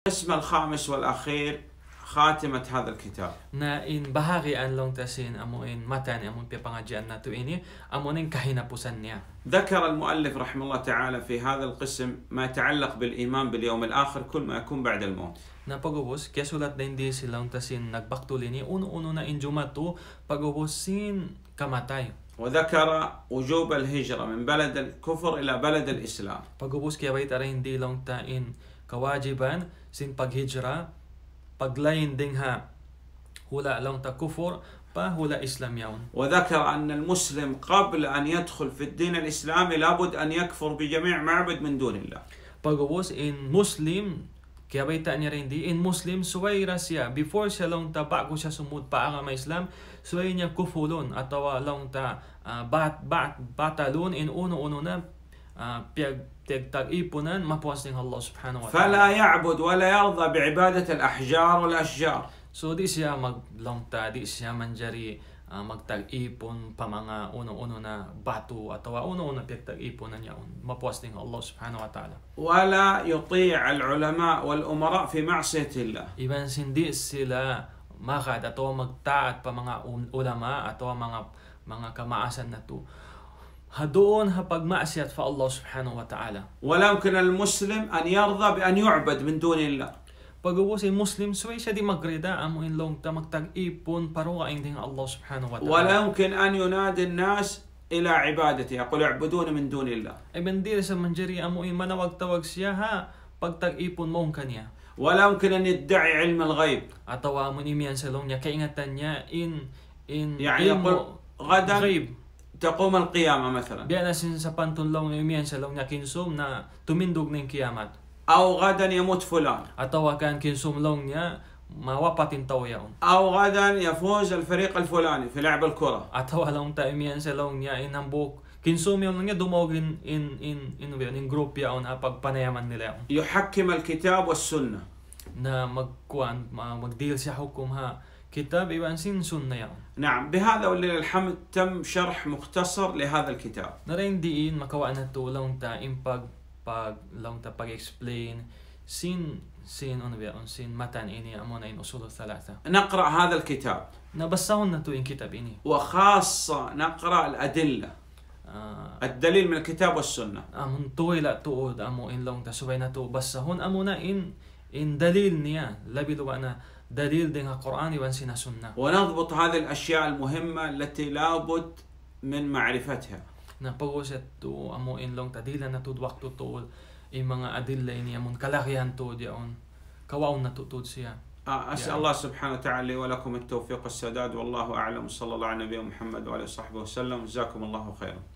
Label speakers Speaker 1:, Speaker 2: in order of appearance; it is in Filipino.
Speaker 1: القسم الخامس والأخير خاتمة هذا الكتاب.
Speaker 2: Na in bahagian long tasin amuin matan amun pipangadyan nato ini amunin kahinapusan niya.
Speaker 1: ذكر المؤلف رحمه الله تعالى في هذا القسم ما يتعلق بالإيمان باليوم الآخر كل ما يكون بعد الموت.
Speaker 2: Na pagubos kaya sulat din di silang tasin nagbaktuli ni uno na injumatu pagubosin kamatay.
Speaker 1: وذكر وجوب الهجرة من بلد الكفر إلى بلد الإسلام.
Speaker 2: Pagubos kaya bait ara hindi long tain kawajiban sin paghijra paglayin ding ha hula long ta kufur pa hula Islam yawn.
Speaker 1: وذكر أن المسلم قبل أن يدخل في الدين الإسلامي لابد أن يكفر بجميع معبد من دون الله.
Speaker 2: Pagubos in Muslim kaya baita niya rin di in Muslim suway rasya before siya long ta bago siya sumud pa ang Islam suway niya kufulon atawa long ta batalon in uno na tag-ipunan mapuas ng Allah subhanahu wa ta'ala.
Speaker 1: فلا يعبد ولا يرضى بعبادة الأحجار والأشجار.
Speaker 2: So di siya maglongta, di siya manjari magtag-ipon pa mga uno na batu atawa uno na pagtag-ipunan niya mapuas ng Allah subhanahu wa ta'ala.
Speaker 1: ولا يطيع العلماء والأمراء في معصية الله.
Speaker 2: Even hindi sila makad atawa magtaat pa mga ulama atawa mga kamaasan na to. Hadoon ha pagmaasiyat fa Allah subhanahu wa ta'ala.
Speaker 1: ولا يمكن المسلم أن يرضى بأن يعبد من دون الله.
Speaker 2: Pagubos ay Muslim suway siya di magreda amo in long ta magtag-ipon paruwa ding Allah subhanahu wa ta'ala.
Speaker 1: ولا يمكن أن ينادي الناس إلى عبادته يقول يعبدون من دون الله.
Speaker 2: Ay bendir sa manjari amo in manawag-tawag siya ha pagtag-ipon mo kanya.
Speaker 1: ولا يمكن أن يدعي علم الغيب.
Speaker 2: Atawa mo imiyan sa long niya kaingatan niya in
Speaker 1: يعني يقول غدا
Speaker 2: ghaib.
Speaker 1: تقوم القيامة مثلا.
Speaker 2: Biya na sa pantunlong ng imiyan sa long niya kinsum na tumindog ng kiyamat.
Speaker 1: أو غدا يموت فلان.
Speaker 2: Atawa kan kinsum long niya mawapatin taw yaon.
Speaker 1: أو غدا يفوز الفريق الفلاني في لعب الكرة.
Speaker 2: Atawa long ta imiyan sa long niya inambok kinsum yung niya dumogin in group yaon ha pagpanayaman nila yaon.
Speaker 1: يحكم الكتاب والسنة.
Speaker 2: Na magdeal siya hukum ha kitab iban sin sunna yaon.
Speaker 1: نعم بهذا ولله الحمد تم شرح مختصر لهذا الكتاب.
Speaker 2: Narain diin makawa na to long ta impag long ta pag-explain sin ano ba sin matan ini amo na in usul thalatha.
Speaker 1: نقرأ هذا الكتاب.
Speaker 2: Nabasahon na to in kitab ini.
Speaker 1: وخاصة نقرأ الأدلة. الدليل من الكتاب والسنة.
Speaker 2: Amon tuoy la tuod amo in long ta subay na to basahon amo na in dalil niya labi luwa na dalil din ang Quran iwan sina sunna.
Speaker 1: ونضبط هذه الأشياء المهمة التي لابد من معرفتها.
Speaker 2: Na pag-uset to amo in long ta dila na to waktu to in mga adilla ini amon kalakihan to diyon kawaon na tutod siya.
Speaker 1: أسأل الله سبحانه وتعالى لي ولكم التوفيق والسداد والله أعلم. صلى الله على نبينا محمد وعلى صحبه وسلم. جزاكم الله خيرا.